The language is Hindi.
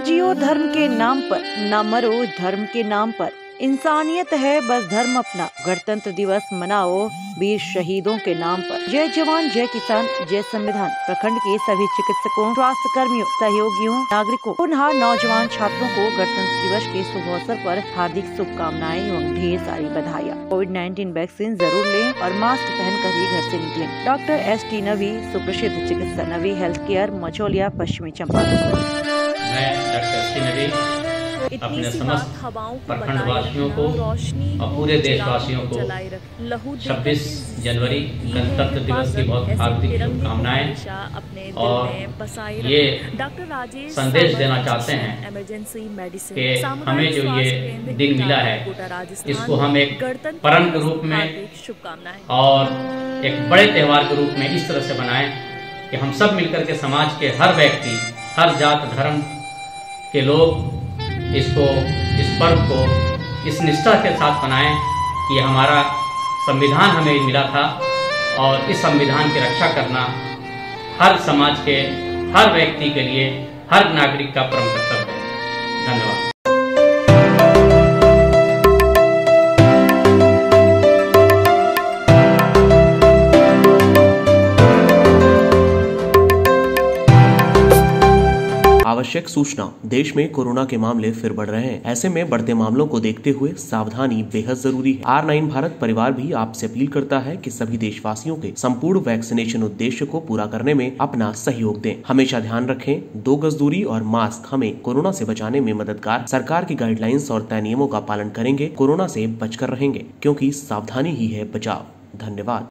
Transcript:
जियो धर्म के नाम पर, न मरो धर्म के नाम पर। इंसानियत है बस धर्म अपना। गणतंत्र दिवस मनाओ वीर शहीदों के नाम पर। जय जवान, जय किसान, जय संविधान। प्रखंड के सभी चिकित्सकों, स्वास्थ्य कर्मियों, सहयोगियों, नागरिकों, पुनः नौजवान छात्रों को गणतंत्र दिवस के शुभ अवसर पर हार्दिक शुभकामनाएं एवं ढेर सारी बधाइयाँ। कोविड-19 वैक्सीन जरूर लें और मास्क पहनकर ही घर से निकलें। Doctor S.T. नवी, सुप्रसिद्ध चिकित्सा, नवी हेल्थ केयर, मझौलिया, पश्चिमी चंपारण। मैं डॉक्टर S.T. नवी अपने समस्त प्रखंडवासियों को और पूरे देशवासियों को 26 जनवरी गणतंत्र दिवस की बहुत हार्दिक शुभकामनाएं और ये संदेश देना चाहते हैं कि हमें जो ये दिन मिला है इसको हम एक पर्व के रूप में और एक बड़े त्योहार के रूप में इस तरह से बनाएं कि हम सब मिलकर के समाज के हर व्यक्ति, हर जात धर्म के लोग इस पर्व को इस निष्ठा के साथ मनाएं कि हमारा संविधान हमें मिला था और इस संविधान की रक्षा करना हर समाज के हर व्यक्ति के लिए, हर नागरिक का परम कर्तव्य है। धन्यवाद। आवश्यक सूचना। देश में कोरोना के मामले फिर बढ़ रहे हैं। ऐसे में बढ़ते मामलों को देखते हुए सावधानी बेहद जरूरी है। R9 भारत परिवार भी आपसे अपील करता है कि सभी देशवासियों के संपूर्ण वैक्सीनेशन उद्देश्य को पूरा करने में अपना सहयोग दें। हमेशा ध्यान रखें, 2 गज दूरी और मास्क हमें कोरोना से बचाने में मददगार। सरकार की गाइडलाइंस और तय नियमों का पालन करेंगे, कोरोना से बचकर रहेंगे, क्योंकि सावधानी ही है बचाव। धन्यवाद।